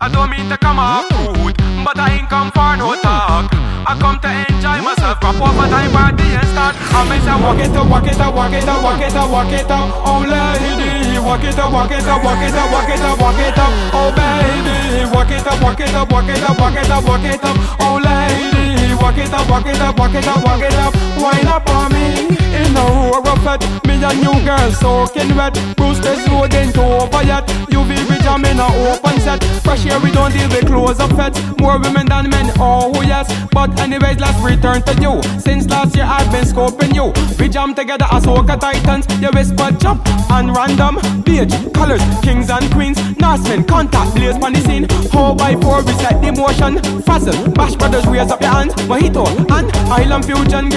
I don't mean to come off rude, but I ain't come for no talk. I come to enjoy myself, crop over time party and start. I may say walk it up, walk it up, walk it up, walk it up, walk it up. Oh lady, walk it up, walk it up, walk it up, walk it up, walk it up. Oh baby, walk it up, walk it up, walk it up, walk it up, walk it up. Oh lady, walk it up, walk it up, walk it up, walk it up. Wind up on me in a row of fat. Me and you girl soaking wet. Bruce this road ain't over yet. You be rich, I'm in a open set. Fresh air, we don't deal with clothes of feds. More women than men, oh yes. But anyways, let's return to you. Since last year I've been scoping you. We jam together as Soca Titans. You whisper jump and random. Beige, colors, kings and queens. Nasmen, contact, blaze on the scene. 4x4, we set the motion. Frazzle, Bash Brothers, raise up your hands. Mojito and Island Fusion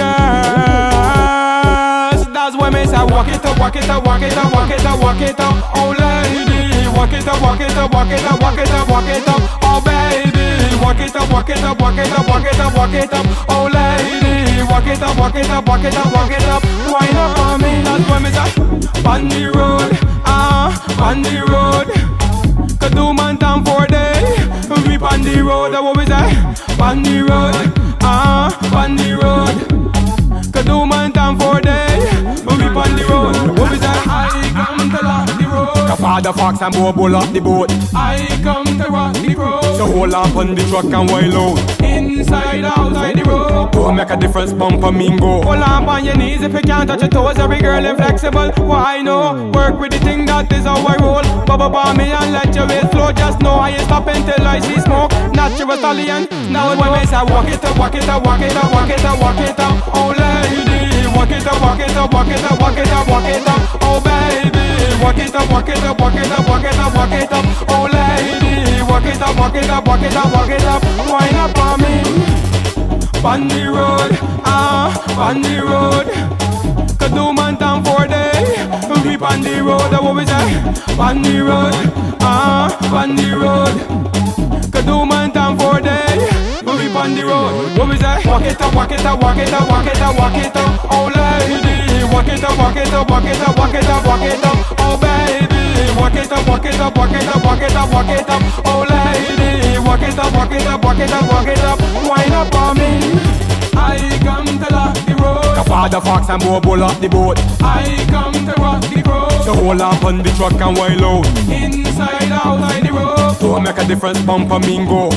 girls. That's why me say walk it up, walk it up, walk it up, walk it up, walk it up. Oh lady, walk it up, walk it up, walk it up, walk it up, walk it up. Oh baby, walk it up, walk it up, walk it up, walk it up, walk it up. Oh lady, walk it up, walk it up, walk it up, walk it up. Wind up on me, that's why me say on the road, on the road. Cause do man down for day. We on the road, that's what we say. On the road, on the road. Cause do man down for day. We on the road, what we say. I come to lock the road. The father fox and Bobo lock the boat. I come to rock the road. So hold up on the truck and wild out. Inside, outside the road. Don't make a difference, bump a mingo. Hold up on your knees if you can't touch your toes. Every girl inflexible, why no? Work with the thing, that is how I roll. Bubble bomb me and let your waist flow. Just know I ain't stopping till I see smoke. Natural stallion. Now when we say walk it up, walk it up, walk it up, walk it up, walk it up. Oh lady, walk it up, walk it up, walk it up, walk it up, walk it up. Oh baby, walk it up, walk it up, walk it up, walk it up, walk it up. Oh lady, walk it up, walk it up, walk it up, walk it up. Wind up on me. On the road, on the road. Cause do man down for day. We on the road, that's what we say. On the road, on the road. Cause do man down for day. We on the road, what we say. Walk it up, walk it up, walk it up, walk it up, walk it up. Oh lady, walk it up, walk it up, walk it up, walk it up, walk it up. Oh baby, walk it up, walk it up, walk it up, walk it up, walk it up. Oh lady, walk it up, walk it up, walk it up, walk it up. Wind up on me. I come to lock the road. The father fox and Bobo lock the boat. I come to rock the road. So hold up on the truck and wild out. Inside, outside the road. Don't make a difference, bump a mingo.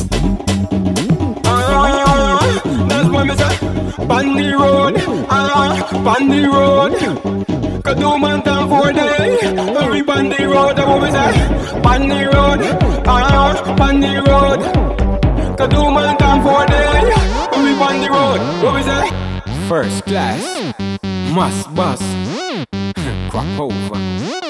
That's why me say on the road, on the road. Cause do man down for day. We on the road, that's what we say. On the road, on the road. Cause do man down for day. We on the road, what we say? First class, must bus, crop over.